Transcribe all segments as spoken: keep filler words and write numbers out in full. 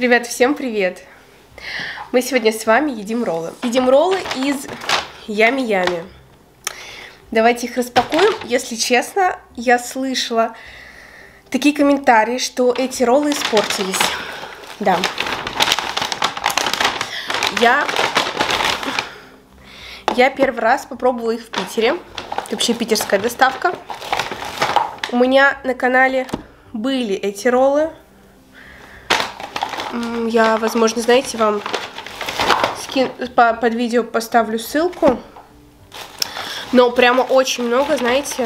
Ребят, всем привет! Мы сегодня с вами едим роллы. Едим роллы из Ями-Ями. Давайте их распакуем. Если честно, я слышала такие комментарии, что эти роллы испортились. Да. Я, я первый раз попробовала их в Питере. Это вообще питерская доставка. У меня на канале были эти роллы. Я, возможно, знаете, вам скин... под видео поставлю ссылку. Но прямо очень много, знаете...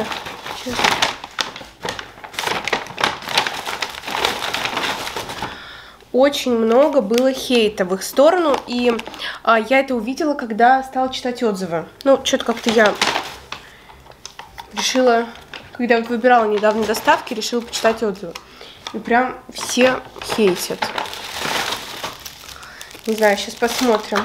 Очень много было хейта в их сторону. И а, я это увидела, когда стала читать отзывы. Ну, что-то как-то я решила... Когда вот выбирала недавно доставки, решила почитать отзывы. И прям все хейтят. Не знаю, сейчас посмотрим.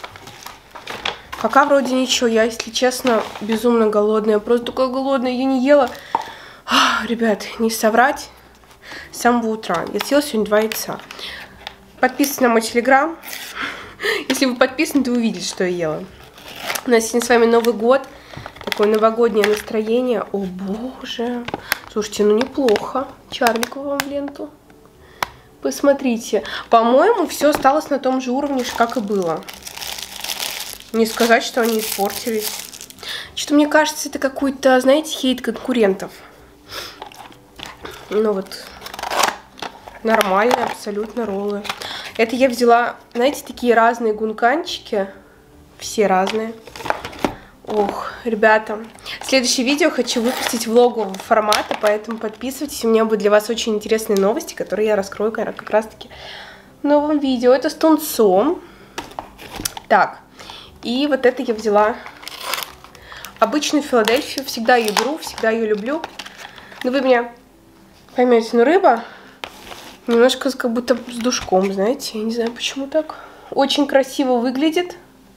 Пока вроде ничего. Я, если честно, безумно голодная. Просто такая голодная. Я не ела. Ах, ребят, не соврать. С самого утра. Я съела сегодня два яйца. Подписывайтесь на мой телеграм. Если вы подписаны, то вы увидите, что я ела. У нас сегодня с вами Новый год. Такое новогоднее настроение. О, боже. Слушайте, ну неплохо. Чарлику вам в ленту. Посмотрите. По-моему, все осталось на том же уровне, как и было. Не сказать, что они испортились. Что-то мне кажется, это какой-то, знаете, хейт конкурентов. Ну вот. Нормальные абсолютно роллы. Это я взяла, знаете, такие разные гунканчики. Все разные. Ох, ребята. Следующее видео хочу выпустить влогового формата, поэтому подписывайтесь. У меня будут для вас очень интересные новости, которые я раскрою как раз-таки в новом видео. Это с тунцом. Так, и вот это я взяла обычную Филадельфию. Всегда ее беру, всегда ее люблю. Но вы меня поймете, но рыба немножко как будто с душком, знаете. Я не знаю, почему так. Очень красиво выглядит.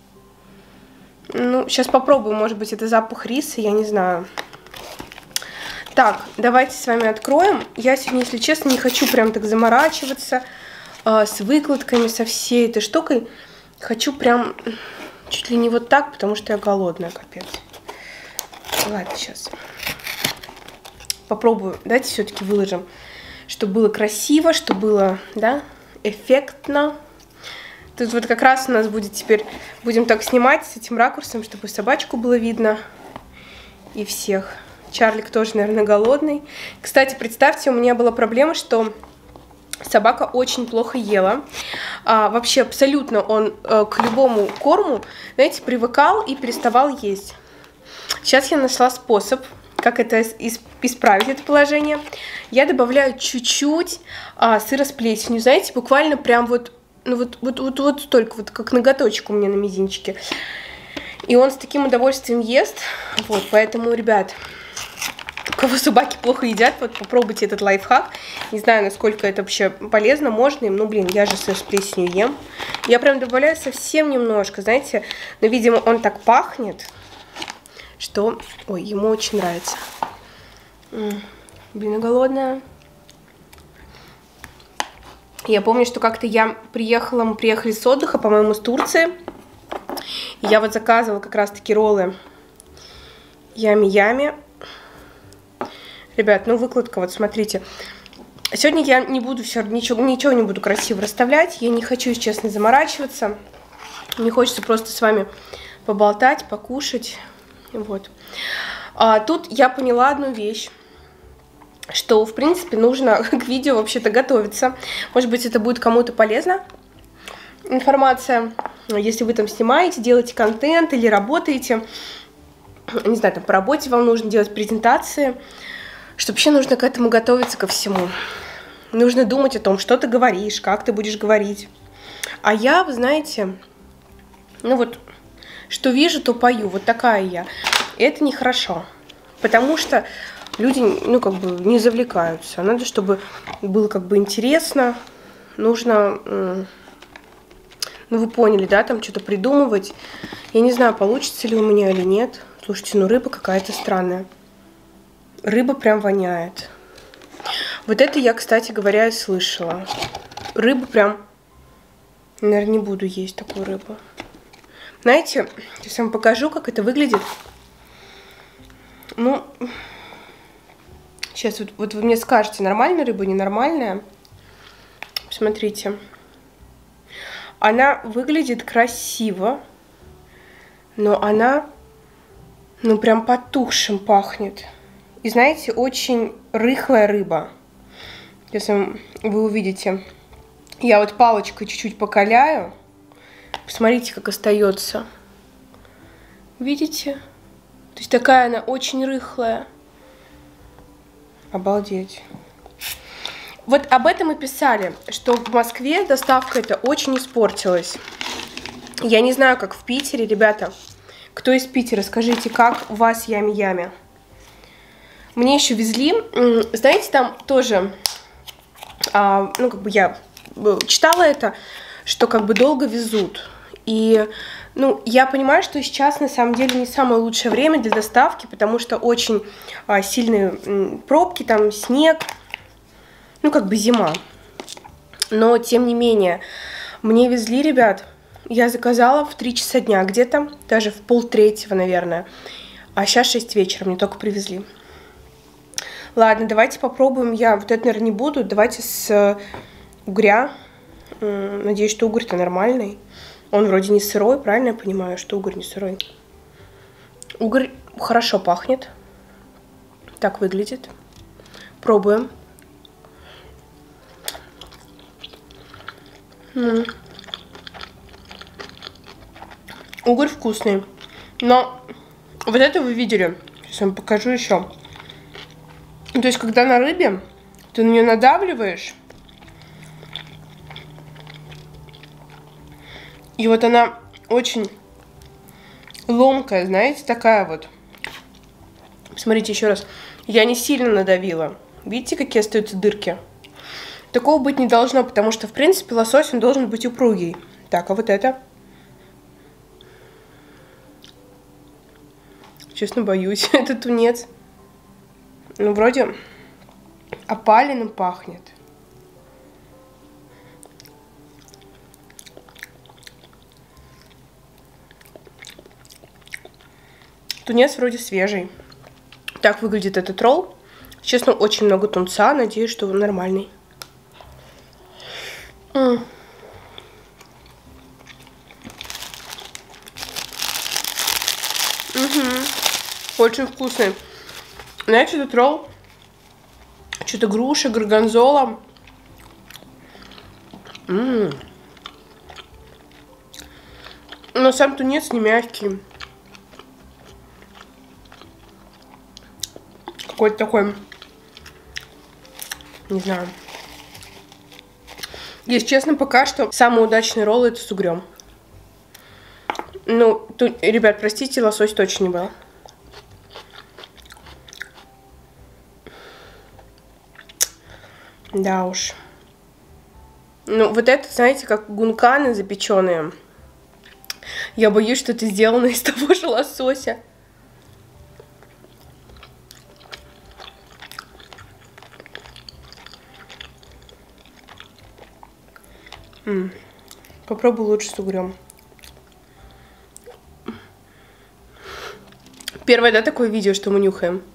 Ну, сейчас попробую, может быть, это запах риса, я не знаю. Так, давайте с вами откроем. Я сегодня, если честно, не хочу прям так заморачиваться э, с выкладками, со всей этой штукой. Хочу прям чуть ли не вот так, потому что я голодная, капец. Ладно, сейчас. Попробую. Давайте все-таки выложим, чтобы было красиво, чтобы было, да, эффектно. Тут вот как раз у нас будет теперь, будем так снимать с этим ракурсом, чтобы собачку было видно. И всех. Чарлик тоже, наверное, голодный. Кстати, представьте, у меня была проблема, что собака очень плохо ела. А, вообще, абсолютно он а, к любому корму, знаете, привыкал и переставал есть. Сейчас я нашла способ, как это исправить, это положение. Я добавляю чуть-чуть а, сыра с плесенью, знаете, буквально прям вот... Ну вот, вот, вот, вот столько, вот как ноготочек у меня на мизинчике. И он с таким удовольствием ест. Вот, поэтому, ребят, у кого собаки плохо едят, вот попробуйте этот лайфхак. Не знаю, насколько это вообще полезно, можно им. Ну, блин, я же сыр с плесенью ем. Я прям добавляю совсем немножко, знаете. Но, видимо, он так пахнет, что... Ой, ему очень нравится. М-м, блин, я голодная. Я помню, что как-то я приехала, мы приехали с отдыха, по-моему, с Турции. И я вот заказывала как раз-таки роллы Ями-Ями. Ребят, ну выкладка, вот смотрите. Сегодня я не буду все, ничего, ничего не буду красиво расставлять. Я не хочу, если честно, заморачиваться. Мне хочется просто с вами поболтать, покушать. Вот. А тут я поняла одну вещь. Что, в принципе, нужно к видео вообще-то готовиться. Может быть, это будет кому-то полезна информация. Если вы там снимаете, делаете контент или работаете, не знаю, там по работе вам нужно делать презентации, что вообще нужно к этому готовиться, ко всему. Нужно думать о том, что ты говоришь, как ты будешь говорить. А я, вы знаете, ну вот, что вижу, то пою. Вот такая я. И это нехорошо. Потому что люди, ну, как бы не завлекаются. Надо, чтобы было как бы интересно. Нужно, ну, вы поняли, да, там что-то придумывать. Я не знаю, получится ли у меня или нет. Слушайте, ну, рыба какая-то странная. Рыба прям воняет. Вот это я, кстати говоря, и слышала. Рыба прям Наверное, не буду есть такую рыбу. Знаете, сейчас вам покажу, как это выглядит. Ну, сейчас вот, вот вы мне скажете, нормальная рыба, ненормальная. Смотрите. Она выглядит красиво, но она, ну, прям потухшим пахнет. И знаете, очень рыхлая рыба. Если вы увидите, я вот палочкой чуть-чуть покаляю. Посмотрите, как остается. Видите? То есть такая она очень рыхлая. Обалдеть. Вот об этом и писали, что в Москве доставка эта очень испортилась. Я не знаю, как в Питере, ребята. Кто из Питера, скажите, как у вас ями-ями? Мне еще везли, знаете, там тоже, а, ну, как бы я читала это, что как бы долго везут. И, ну, я понимаю, что сейчас на самом деле не самое лучшее время для доставки, потому что очень а, сильные м, пробки, там снег, ну, как бы зима. Но, тем не менее, мне везли, ребят, я заказала в три часа дня где-то, даже в полтретьего, наверное, а сейчас шесть вечера, мне только привезли. Ладно, давайте попробуем. Я вот это, наверное, не буду. Давайте с угря. Надеюсь, что угорь-то нормальный. Он вроде не сырой, правильно я понимаю, что угорь не сырой? Угорь хорошо пахнет. Так выглядит. Пробуем. М-м. Угорь вкусный. Но вот это вы видели. Сейчас я вам покажу еще. То есть, когда на рыбе, ты на нее надавливаешь, и вот она очень ломкая, знаете, такая вот. Смотрите еще раз. Я не сильно надавила. Видите, какие остаются дырки? Такого быть не должно, потому что, в принципе, лосось, он должен быть упругий. Так, а вот это? Честно, боюсь. Это тунец. Ну, вроде опаленным пахнет. Тунец вроде свежий. Так выглядит этот ролл. Честно, очень много тунца. Надеюсь, что он нормальный. М. Угу. Очень вкусный. Знаете, этот ролл, что-то груша, горгонзола. М-м. Но сам тунец не мягкий. Какой-то такой, не знаю. Если честно, пока что самый удачный ролл это с угрем. Ну, тут, ребят, простите, лосось точно не был. Да уж. Ну, вот это, знаете, как гунканы запеченные. Я боюсь, что это сделано из того же лосося. М-м. Попробую лучше с угрем. Первое, да, такое видео, что мы нюхаем.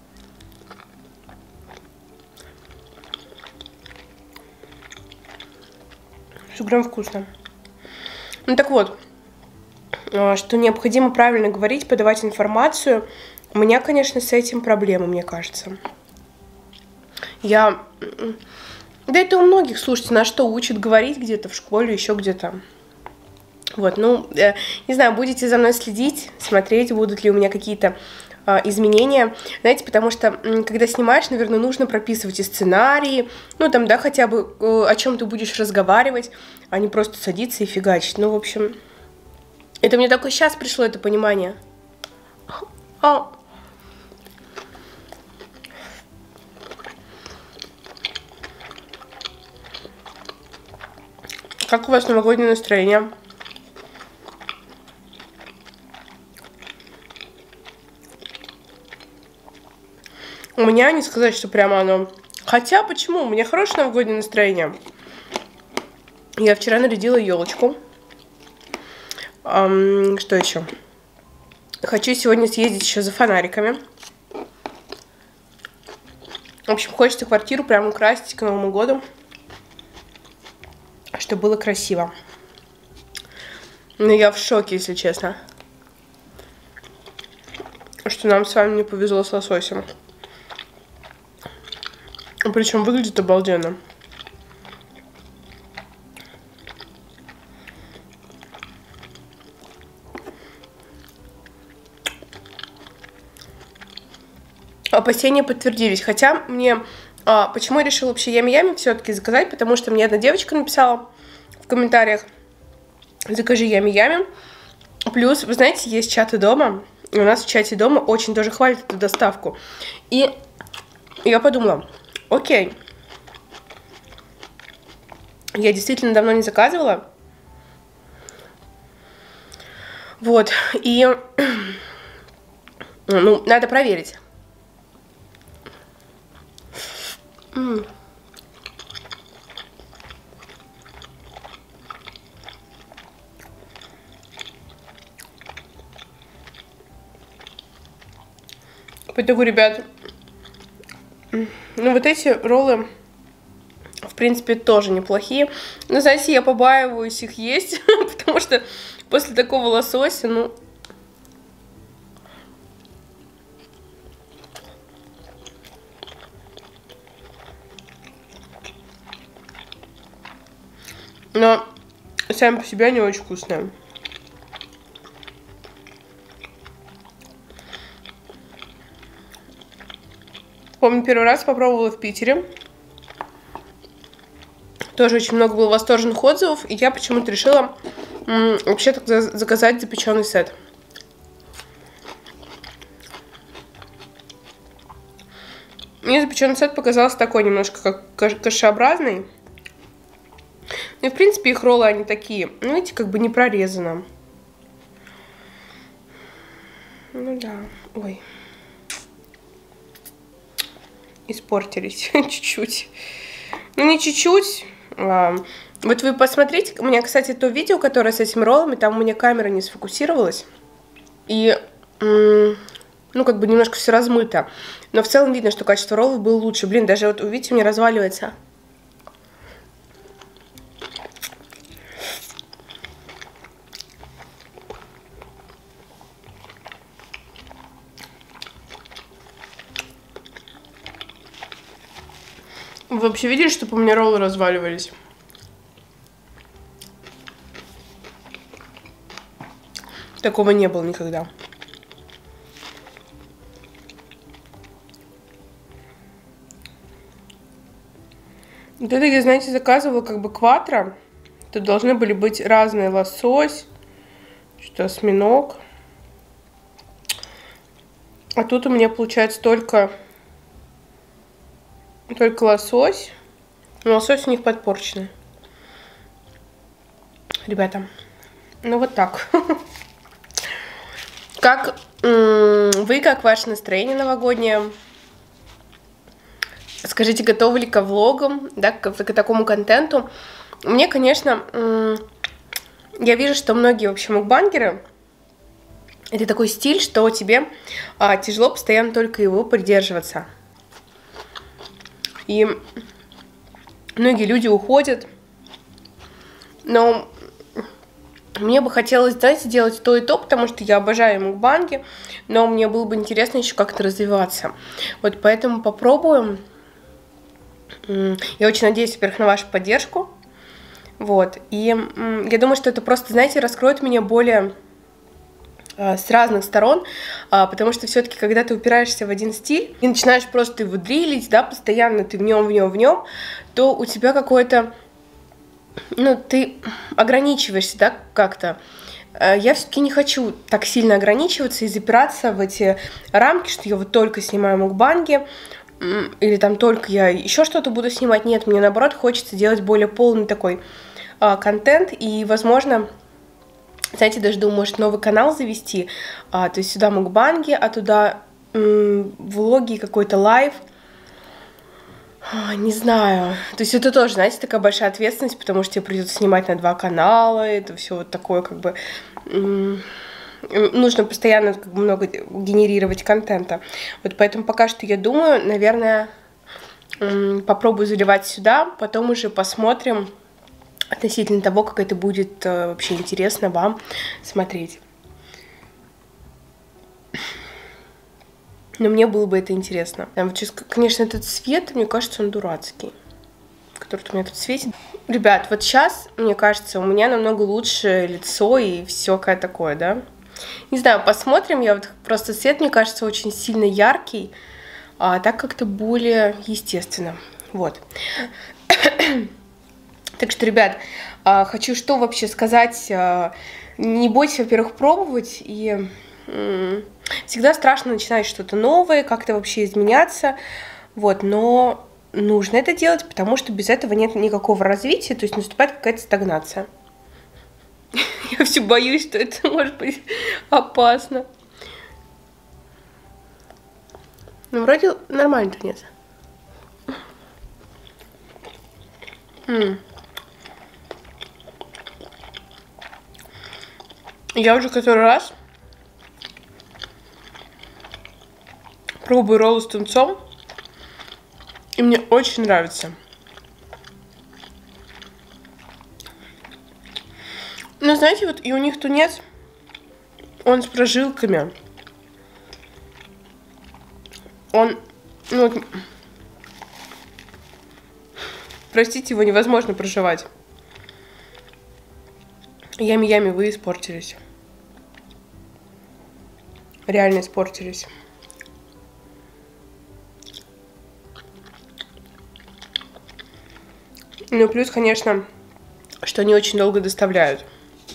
С угрем вкусно. Ну так вот, что необходимо правильно говорить, подавать информацию. У меня, конечно, с этим проблемы, мне кажется. Я... Да это у многих, слушайте, на что учат говорить где-то в школе, еще где-то. Вот, ну, э, не знаю, будете за мной следить, смотреть, будут ли у меня какие-то э, изменения. Знаете, потому что, э, когда снимаешь, наверное, нужно прописывать и сценарии, ну, там, да, хотя бы э, о чем ты будешь разговаривать, а не просто садиться и фигачить. Ну, в общем, это мне только сейчас пришло это понимание. О. Как у вас новогоднее настроение? У меня не сказать, что прямо оно... Хотя, почему? У меня хорошее новогоднее настроение. Я вчера нарядила елочку. Эм, что еще? Хочу сегодня съездить еще за фонариками. В общем, хочется квартиру прям украсить к Новому году, чтобы было красиво. Но я в шоке, если честно, что нам с вами не повезло с лососем. Причем выглядит обалденно. Опасения подтвердились. Хотя мне... А, почему я решила вообще ями-ями все-таки заказать? Потому что мне одна девочка написала в комментариях: закажи ями-ями. Плюс, вы знаете, есть чаты дома. И у нас в чате дома очень тоже хвалят эту доставку. И я подумала, окей. Я действительно давно не заказывала. Вот. И... ну, надо проверить. М. По итогу, ребят, ну вот эти роллы, в принципе, тоже неплохие. Но, знаете, я побаиваюсь их есть, потому что после такого лосося, ну... Но сами по себе они очень вкусные. Помню, первый раз попробовала в Питере. Тоже очень много было восторженных отзывов. И я почему-то решила вообще тогда заказать запеченный сет. Мне запеченный сет показался такой немножко как кашеобразный. И, в принципе, их роллы, они такие, ну, видите, как бы не прорезано. Ну, да. Ой. Испортились чуть-чуть. Ну, не чуть-чуть. А, вот вы посмотрите. У меня, кстати, то видео, которое с этими роллами, там у меня камера не сфокусировалась. И, ну, как бы немножко все размыто. Но в целом видно, что качество роллов было лучше. Блин, даже вот, видите, у меня разваливается. Вы вообще видели, чтобы у меня роллы разваливались? Такого не было никогда. Вот это я, знаете, заказывала как бы кватро. Тут должны были быть разные: лосось, что осьминог. А тут у меня получается только... Только лосось. Но лосось у них подпорченный. Ребята, ну вот так. Как вы, как ваше настроение новогоднее? Скажите, готовы ли ко влогам, да, к, к такому контенту? Мне, конечно, я вижу, что многие, в общем, мукбангеры, это такой стиль, что тебе а, тяжело постоянно только его придерживаться. И многие люди уходят, но мне бы хотелось, знаете, делать то и то, потому что я обожаю мукбанги, но мне было бы интересно еще как-то развиваться. Вот поэтому попробуем. Я очень надеюсь, во-первых, на вашу поддержку. Вот. И я думаю, что это просто, знаете, раскроет меня более с разных сторон, потому что все-таки, когда ты упираешься в один стиль и начинаешь просто его дрилить, да, постоянно ты в нем, в нем, в нем, то у тебя какое-то, ну, ты ограничиваешься, да, как-то. Я все-таки не хочу так сильно ограничиваться и запираться в эти рамки, что я вот только снимаю мукбанги, или там только я еще что-то буду снимать. Нет, мне наоборот хочется делать более полный такой а, контент, и, возможно, знаете, даже думаю, может, новый канал завести, а, то есть сюда мукбанги, а туда м, влоги, какой-то лайв. Не знаю. То есть это тоже, знаете, такая большая ответственность, потому что тебе придется снимать на два канала, это все вот такое, как бы нужно постоянно как бы много генерировать контента. Вот поэтому пока что я думаю, наверное, попробую заливать сюда, потом уже посмотрим относительно того, как это будет вообще интересно вам смотреть. Но мне было бы это интересно. Там, конечно, этот цвет, мне кажется, он дурацкий, который у меня тут светит. Ребят, вот сейчас, мне кажется, у меня намного лучше лицо и все такое, да? Не знаю, посмотрим. Я вот просто цвет, мне кажется, очень сильно яркий, а так как-то более естественно. Вот. Так что, ребят, хочу что вообще сказать. Не бойтесь, во-первых, пробовать и... Всегда страшно начинать что-то новое, как-то вообще изменяться, вот, но нужно это делать, потому что без этого нет никакого развития, то есть наступает какая-то стагнация. Я все боюсь, что это может быть опасно. Ну, вроде нормально-то нет. М-м. Я уже который раз пробую роллы с тунцом, и мне очень нравится. Но знаете, вот и у них тунец, он с прожилками. Он, ну, вот, простите, его невозможно проживать. Ями-ями, вы испортились. Реально испортились. Ну, плюс, конечно, что они очень долго доставляют.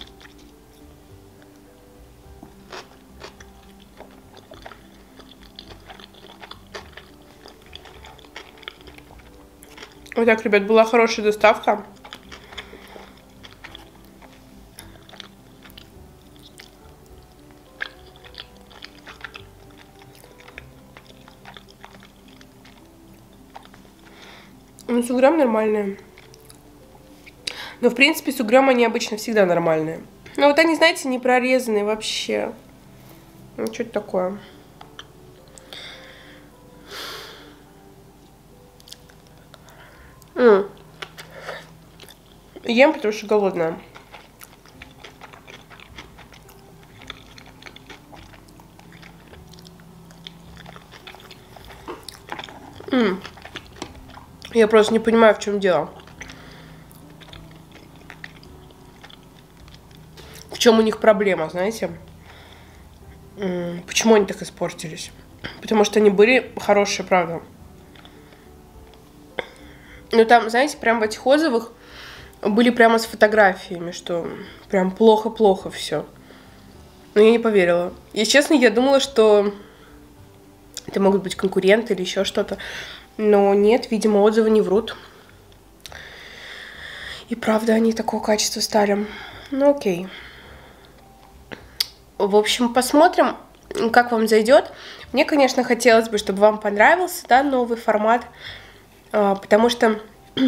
Вот так, ребят, была хорошая доставка. Ну, с угрём нормальные. Но, в принципе, с угрём они обычно всегда нормальные. Но вот они, знаете, не прорезанные вообще. Ну, что это такое? М. Ем, потому что голодная. М. Я просто не понимаю, в чем дело. В чем у них проблема, знаете? М. Почему они так испортились? Потому что они были хорошие, правда. Но там, знаете, прям в этих отзывах были прямо с фотографиями, что прям плохо-плохо все. Но я не поверила. Если честно, я думала, что это могут быть конкуренты или еще что-то. Но нет, видимо, отзывы не врут. И правда, они такого качества стали. Ну окей. В общем, посмотрим, как вам зайдет. Мне, конечно, хотелось бы, чтобы вам понравился, да, новый формат. Потому что,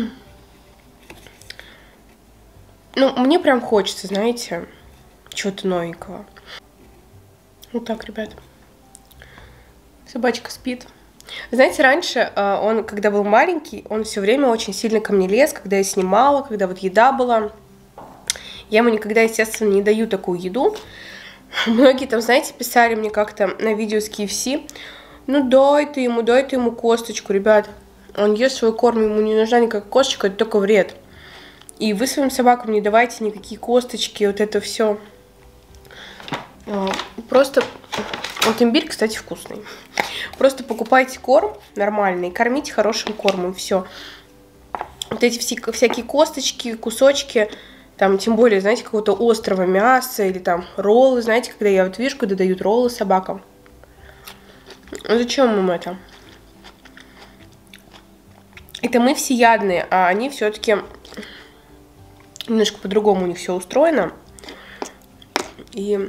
ну, мне прям хочется, знаете, чего-то новенького. Вот так, ребят. Собачка спит. Знаете, раньше он, когда был маленький, он все время очень сильно ко мне лез, когда я снимала, когда вот еда была. Я ему никогда, естественно, не даю такую еду. Многие там, знаете, писали мне как-то на видео с кей эф си: ну дай ты ему, дай ты ему косточку, ребят. Он ест свой корм, ему не нужна никакая косточка, это только вред. И вы своим собакам не давайте никакие косточки, вот это все. Просто, вот имбирь, кстати, вкусный. Просто покупайте корм нормальный, кормите хорошим кормом, все. Вот эти все, всякие косточки, кусочки, там, тем более, знаете, какого-то острого мяса или там роллы, знаете, когда я вот вижу, когда дают роллы собакам. Зачем им это? Это мы всеядные, а они все-таки немножко по-другому у них все устроено. И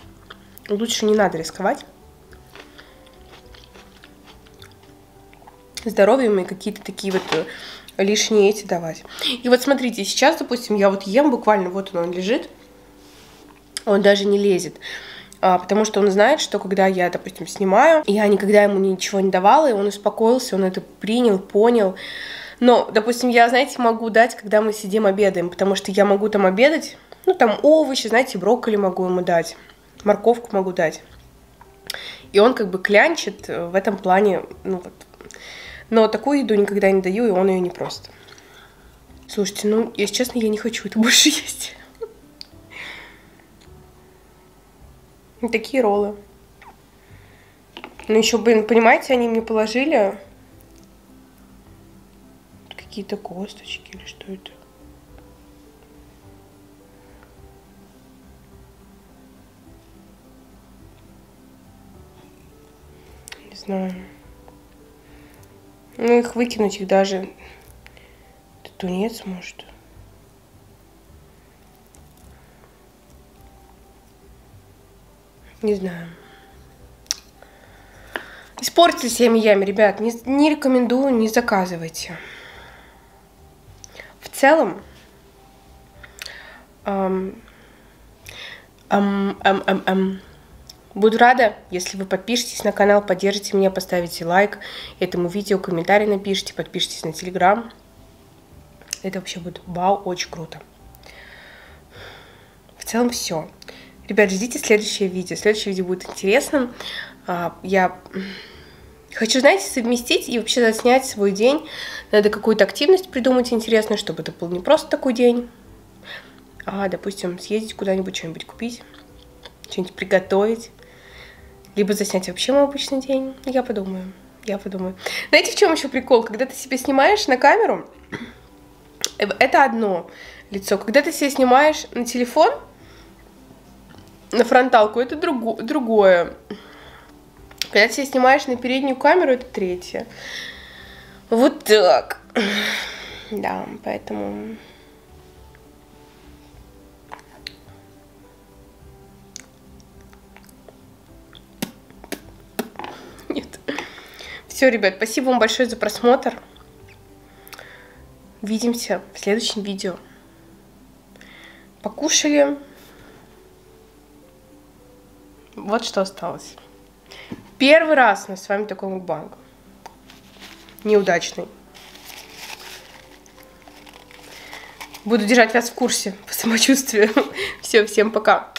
лучше не надо рисковать. здоровьем и какие-то такие вот лишние эти давать. И вот смотрите, сейчас, допустим, я вот ем, буквально вот он, он лежит, он даже не лезет. А, потому что он знает, что когда я, допустим, снимаю, я никогда ему ничего не давала, и он успокоился, он это принял, понял. Но, допустим, я, знаете, могу дать, когда мы сидим обедаем, потому что я могу там обедать, ну, там овощи, знаете, брокколи могу ему дать, морковку могу дать. И он как бы клянчит в этом плане, ну вот. Но такую еду никогда не даю, и он ее не просит. Слушайте, ну, если честно, я не хочу это больше есть. Такие роллы. Ну, еще, блин, понимаете, они мне положили какие-то косточки или что это? Не знаю. Ну, их выкинуть, их даже... Это тунец, может? Не знаю. Испортились ями-ями, ребят. Не, не рекомендую, не заказывайте. В целом, эм, эм, эм, эм, эм, буду рада, если вы подпишетесь на канал, поддержите меня, поставите лайк этому видео, комментарий напишите, подпишитесь на телеграм. Это вообще будет вау, очень круто. В целом все. Ребят, ждите следующее видео. Следующее видео будет интересным. Я хочу, знаете, совместить и вообще заснять свой день. Надо какую-то активность придумать интересную, чтобы это был не просто такой день, а, допустим, съездить куда-нибудь, что-нибудь купить, что-нибудь приготовить. Либо заснять вообще мой обычный день. Я подумаю. Я подумаю. Знаете, в чем еще прикол? Когда ты себя снимаешь на камеру, это одно лицо. Когда ты себя снимаешь на телефон, на фронталку, это друго, другое. Когда ты себя снимаешь на переднюю камеру, это третье. Вот так. Да, поэтому... Нет. Все, ребят, спасибо вам большое за просмотр. Увидимся в следующем видео. Покушали. Вот что осталось. Первый раз у нас с вами такой мукбанг. Неудачный. Буду держать вас в курсе по самочувствию. Все, всем пока.